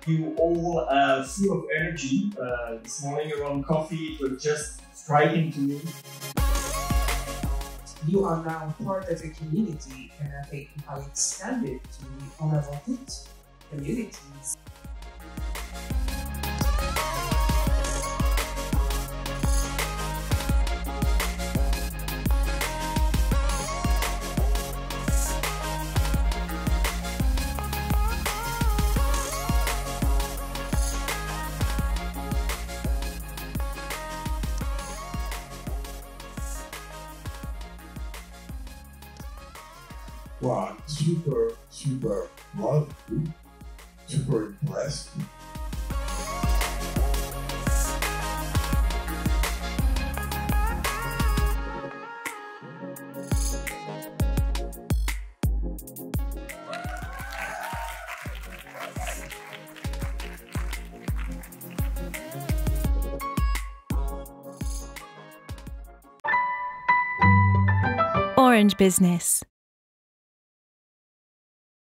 you all full of energy. This morning around coffee, it was just striking to me. You are now part of a community, and I think you have extended to the unwanted communities. Wow, super proud, super impressed. Orange Business.